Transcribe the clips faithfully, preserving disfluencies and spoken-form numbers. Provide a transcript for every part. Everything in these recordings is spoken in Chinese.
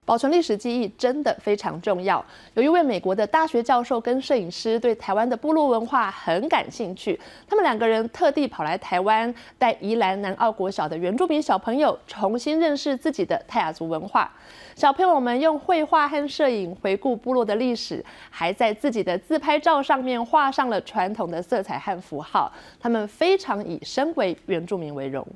保存历史记忆真的非常重要。有一位美国的大学教授跟摄影师对台湾的部落文化很感兴趣，他们两个人特地跑来台湾，带宜兰南澳国小的原住民小朋友重新认识自己的泰雅族文化。小朋友们用绘画和摄影回顾部落的历史，还在自己的自拍照上面画上了传统的色彩和符号。他们非常以身为原住民为荣。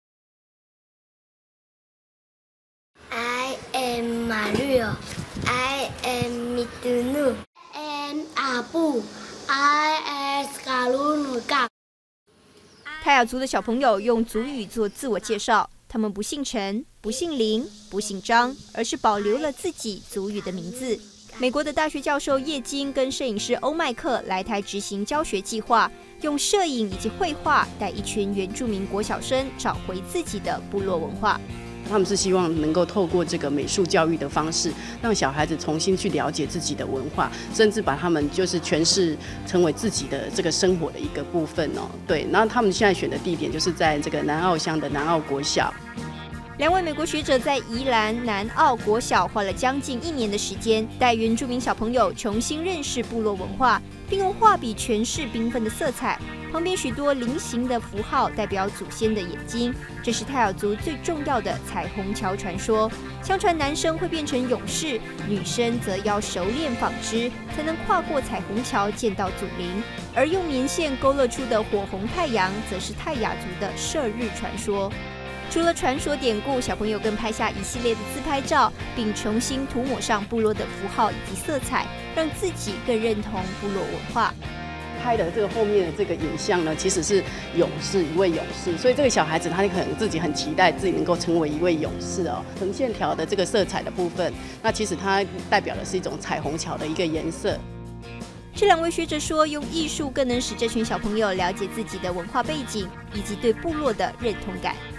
I am Mario. I am Mitunu. I am Abu. I am Kalunuka. 泰雅族的小朋友用族语做自我介绍，他们不姓陈，不姓林，不姓张，而是保留了自己族语的名字。美国的大学教授叶金跟摄影师欧麦克来台执行教学计划，用摄影以及绘画带一群原住民国小生找回自己的部落文化。 他们是希望能够透过这个美术教育的方式，让小孩子重新去了解自己的文化，甚至把他们就是诠释成为自己的这个生活的一个部分哦。对，然后他们现在选的地点就是在这个南澳乡的南澳国小。 两位美国学者在宜兰南澳国小花了将近一年的时间，带原住民小朋友重新认识部落文化，并用画笔诠释缤纷的色彩。旁边许多菱形的符号代表祖先的眼睛，这是泰雅族最重要的彩虹桥传说。相传男生会变成勇士，女生则要熟练纺织，才能跨过彩虹桥见到祖灵。而用棉线勾勒出的火红太阳，则是泰雅族的射日传说。 除了传说典故，小朋友更拍下一系列的自拍照，并重新涂抹上部落的符号以及色彩，让自己更认同部落文化。 拍的这个后面的这个影像呢，其实是勇士，一位勇士，所以这个小孩子他可能自己很期待自己能够成为一位勇士哦。横线条的这个色彩的部分，那其实它代表的是一种彩虹桥的一个颜色。 这两位学者说，用艺术更能使这群小朋友了解自己的文化背景以及对部落的认同感。